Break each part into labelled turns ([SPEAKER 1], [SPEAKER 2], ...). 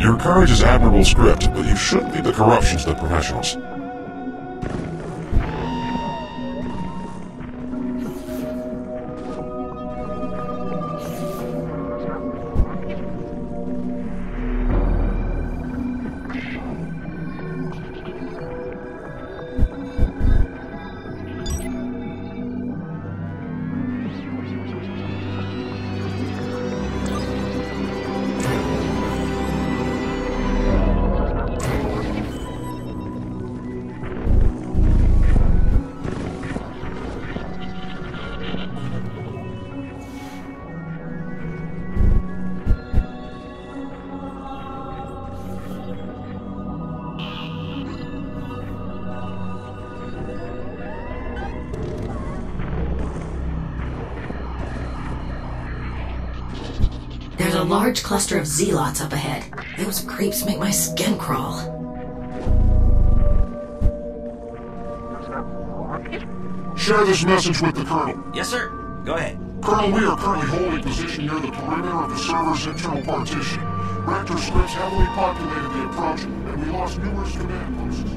[SPEAKER 1] Your courage is admirable script, but you shouldn't leave the corruption to the professionals.
[SPEAKER 2] There's a large cluster of zealots up ahead. Those creeps make my skin crawl.
[SPEAKER 1] Share this message with the Colonel.
[SPEAKER 3] Yes, sir. Go ahead.
[SPEAKER 1] Colonel, we are currently holding position near the perimeter of the server's internal partition. Rector scripts heavily populated the approach, and we lost numerous command posts.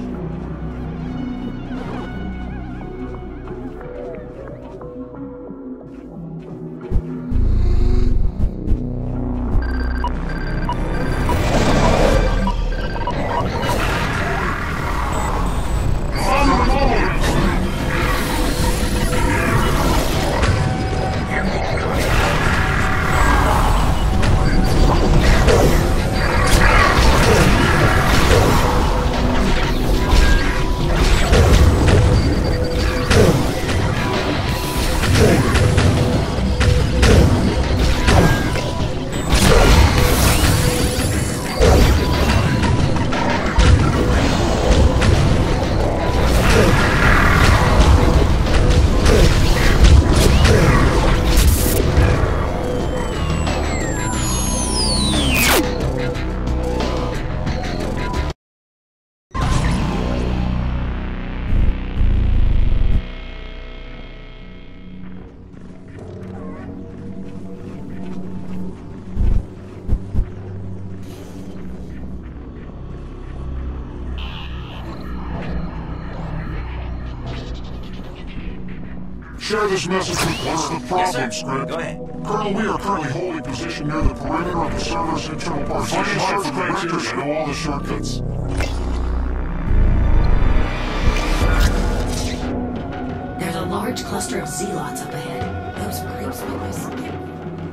[SPEAKER 1] Share this message with what's the problem,
[SPEAKER 3] yes,
[SPEAKER 1] script?
[SPEAKER 3] Go ahead.
[SPEAKER 1] Colonel, we are currently holding position near the perimeter of the server's internal partition. Rectors know all the shortcuts.
[SPEAKER 2] There's a large cluster of zealots up ahead. Those creeps make my skin crawl.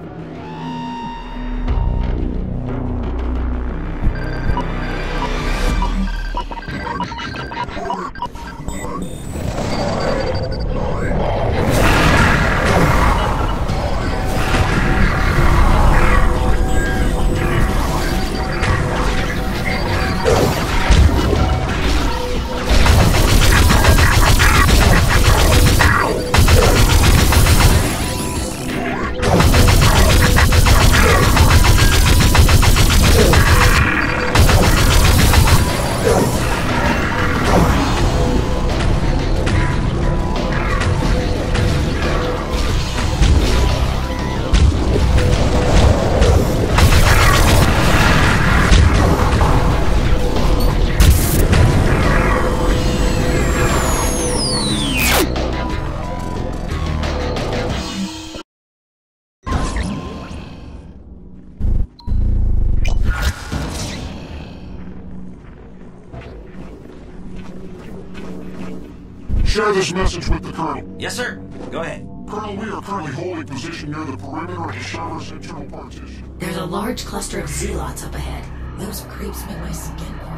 [SPEAKER 1] Share this message with the Colonel.
[SPEAKER 3] Yes, sir. Go ahead.
[SPEAKER 1] Colonel, we are currently holding position near the perimeter of the server's internal partition.
[SPEAKER 2] There's a large cluster of zealots up ahead. Those creeps make my skin crawl.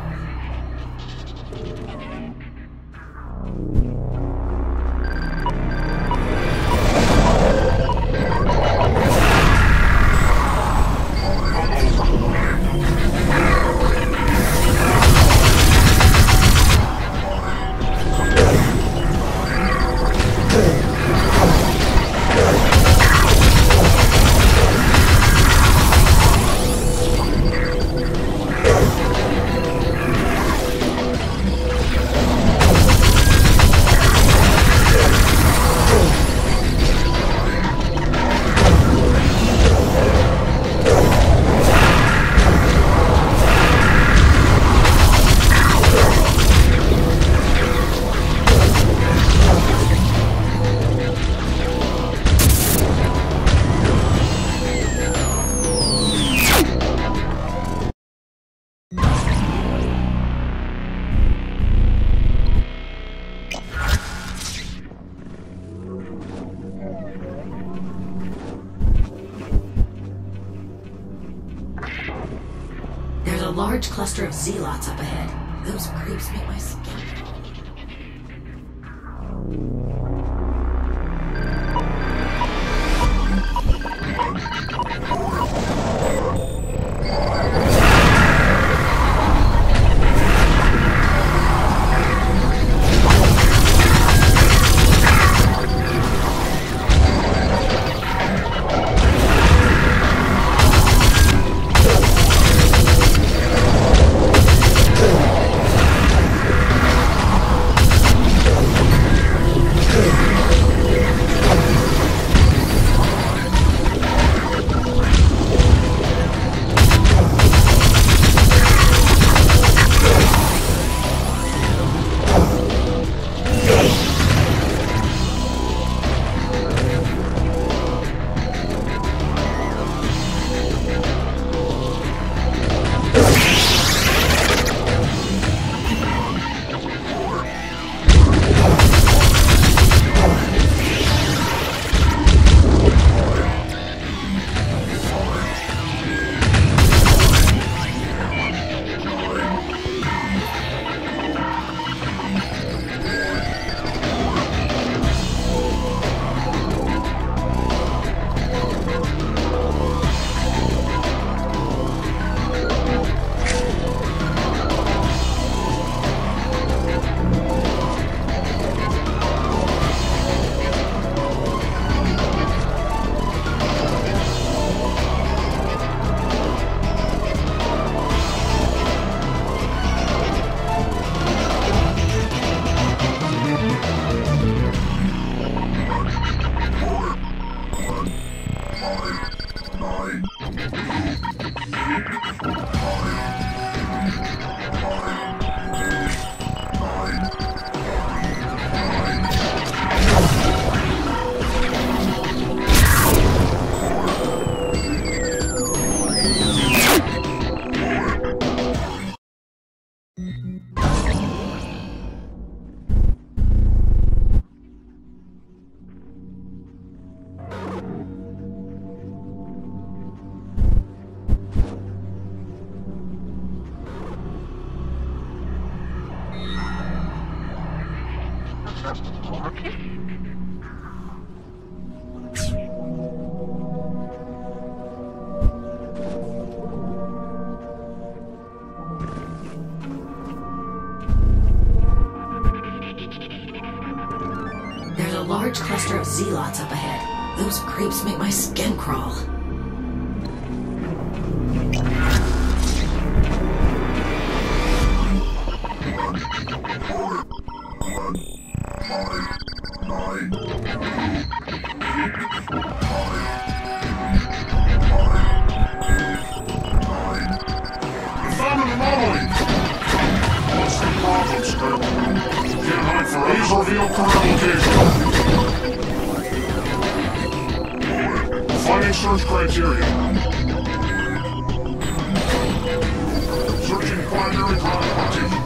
[SPEAKER 2] large cluster of zealots up ahead. Those creeps make my skin crawl. There's a large cluster of zealots up ahead. Those creeps make my skin crawl.
[SPEAKER 1] Please reveal current location. Finding search criteria. Searching primary ground location.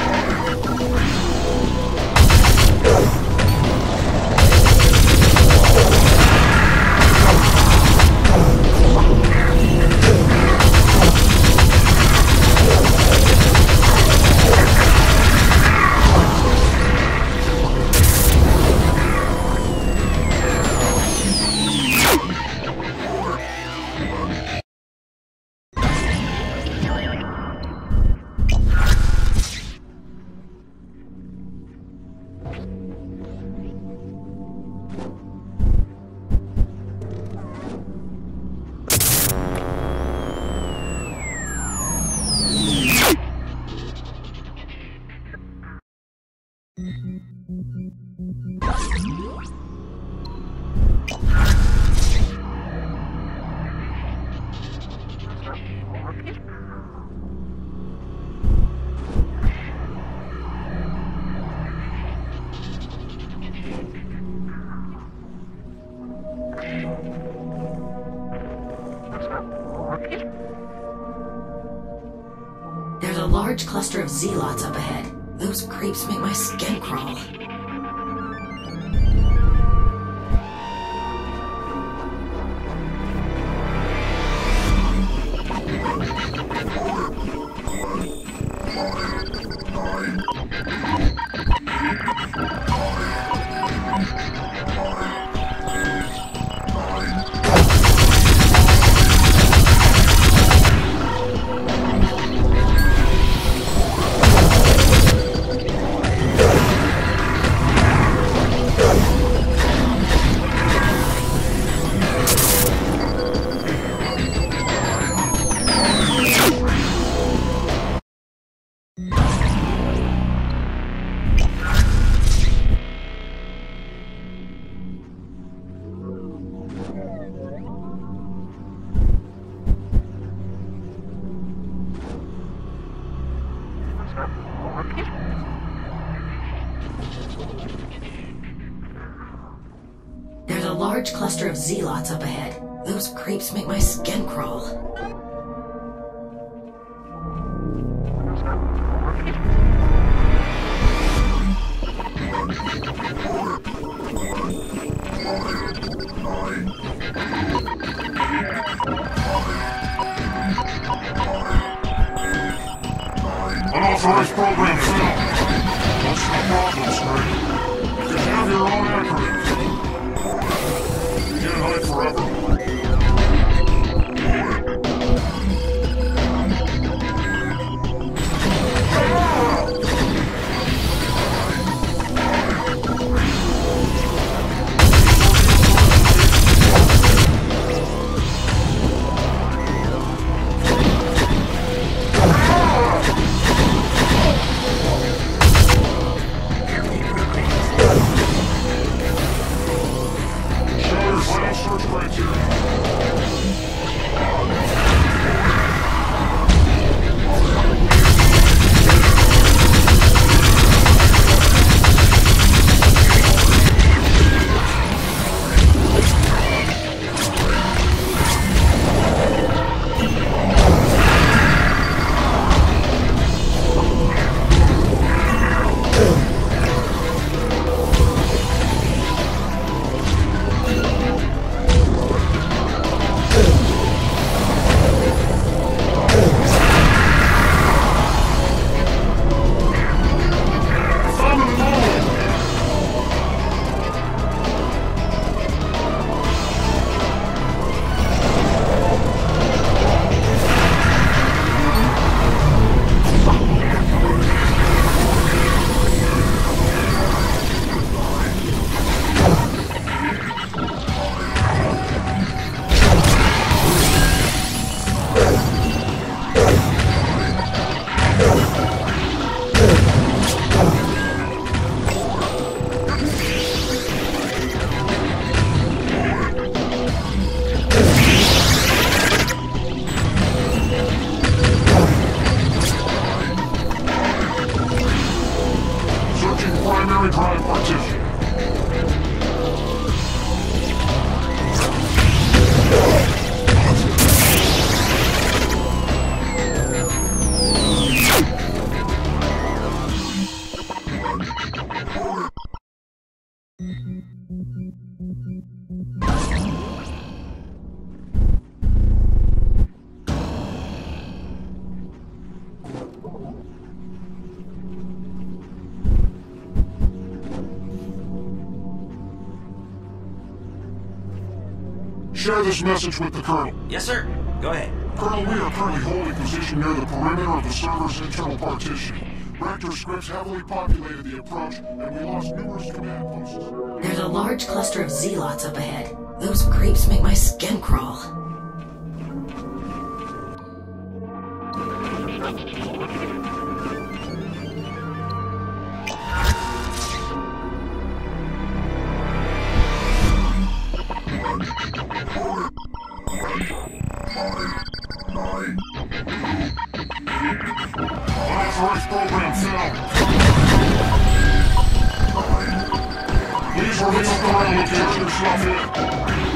[SPEAKER 2] There's a large cluster of zealots up ahead. Those creeps make my skin crawl. There's a large cluster of zealots up ahead. Those creeps make my skin crawl.
[SPEAKER 1] Unauthorized program failed. What's the problem, Snake? You have your own acronyms. You can't hide forever. Primary drive partition. Share this message with the Colonel.
[SPEAKER 3] Yes, sir. Go ahead.
[SPEAKER 1] Colonel, we are currently holding position near the perimeter of the server's internal partition. Reactor scripts heavily populated the approach, and we lost numerous command posts.
[SPEAKER 2] There's a large cluster of zealots up ahead. Those creeps make my skin crawl.
[SPEAKER 1] Unauthorized program failed. Please reveal the location of yourself here.